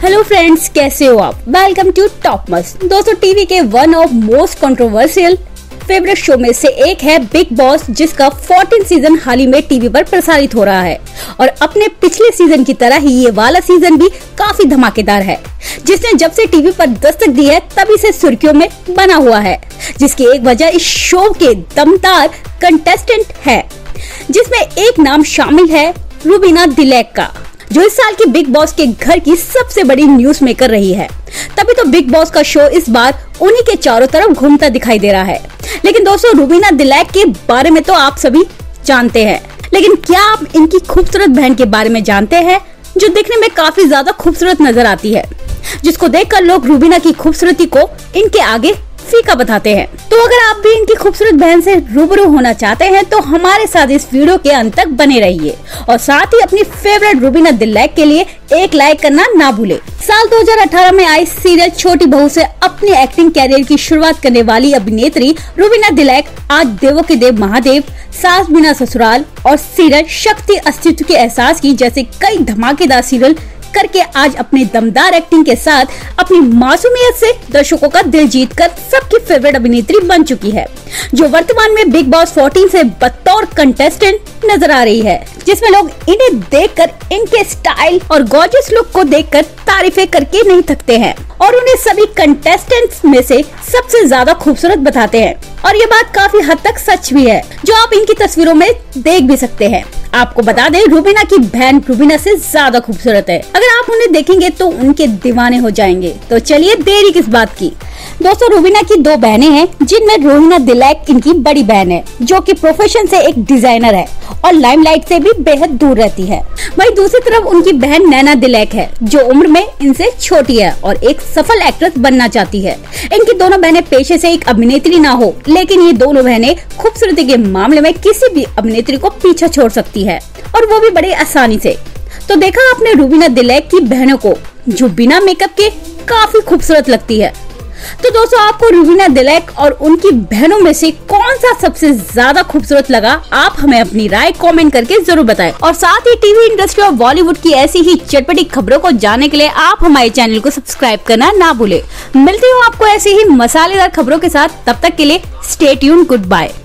Hello friends, कैसे हो आप? Welcome to top must. दोस्तों, टीवी के one of most controversial favourite show में से एक है बिग बॉस, जिसका 14 सीजन हाल ही में टीवी पर प्रसारित हो रहा है और अपने पिछले सीजन की तरह ही ये वाला सीजन भी काफी धमाकेदार है, जिसने जब से टीवी पर दस्तक दी है तभी से सुर्खियों में बना हुआ है। जिसकी एक वजह इस शो के दमदार कंटेस्टेंट है, जिसमें एक नाम शामिल है रूबीना दिलेक का, जो इस साल की बिग बॉस के घर की सबसे बड़ी न्यूज मेकर रही है। तभी तो बिग बॉस का शो इस बार उन्हीं के चारों तरफ घूमता दिखाई दे रहा है। लेकिन दोस्तों, रूबीना दिलेक के बारे में तो आप सभी जानते हैं, लेकिन क्या आप इनकी खूबसूरत बहन के बारे में जानते हैं, जो दिखने में काफी ज्यादा खूबसूरत नजर आती है, जिसको देखकर लोग रूबीना की खूबसूरती को इनके आगे फीका बताते हैं। तो अगर आप भी इनकी खूबसूरत बहन से रूबरू होना चाहते हैं तो हमारे साथ इस वीडियो के अंत तक बने रहिए और साथ ही अपनी फेवरेट रूबीना दिलेक के लिए एक लाइक करना ना भूले। साल 2018 में आई सीरियल छोटी बहू से अपनी एक्टिंग कैरियर की शुरुआत करने वाली अभिनेत्री रूबीना दिलेक आज देवों के देव महादेव, सास बिना ससुराल और सीरियल शक्ति अस्तित्व के एहसास की जैसे कई धमाकेदार सीरियल करके आज अपने दमदार एक्टिंग के साथ अपनी मासूमियत से दर्शकों का दिल जीतकर सबकी फेवरेट अभिनेत्री बन चुकी है, जो वर्तमान में बिग बॉस 14 से बतौर कंटेस्टेंट नजर आ रही है, जिसमें लोग इन्हें देखकर इनके स्टाइल और गॉर्जियस लुक को देखकर तारीफें करके नहीं थकते हैं और उन्हें सभी कंटेस्टेंट्स में से सबसे ज्यादा खूबसूरत बताते हैं। और ये बात काफी हद तक सच भी है, जो आप इनकी तस्वीरों में देख भी सकते हैं। आपको बता दें, रूबीना की बहन रूबीना से ज्यादा खूबसूरत है। अगर आप उन्हें देखेंगे तो उनके दीवाने हो जाएंगे। तो चलिए देरी किस बात की। दोस्तों, रूबीना की दो बहनें हैं, जिनमें रूबीना दिलेक इनकी बड़ी बहन है, जो कि प्रोफेशन से एक डिजाइनर है और लाइमलाइट से भी बेहद दूर रहती है। वहीं दूसरी तरफ उनकी बहन नैना दिलेक है, जो उम्र में इनसे छोटी है और एक सफल एक्ट्रेस बनना चाहती है। इनकी दोनों बहनें पेशे से एक अभिनेत्री ना हो, लेकिन ये दोनों बहनें खूबसूरती के मामले में किसी भी अभिनेत्री को पीछे छोड़ सकती है, और वो भी बड़े आसानी से। तो देखा आपने रूबीना दिलेक की बहनों को, जो बिना मेकअप के काफी खूबसूरत लगती है। तो दोस्तों, आपको रूबीना दिलेक और उनकी बहनों में से कौन सा सबसे ज्यादा खूबसूरत लगा? आप हमें अपनी राय कमेंट करके जरूर बताएं। और साथ ही टीवी इंडस्ट्री और बॉलीवुड की ऐसी ही चटपटी खबरों को जानने के लिए आप हमारे चैनल को सब्सक्राइब करना ना भूले। मिलती हूँ आपको ऐसी ही मसालेदार खबरों के साथ, तब तक के लिए स्टे ट्यून्ड, गुड बाय।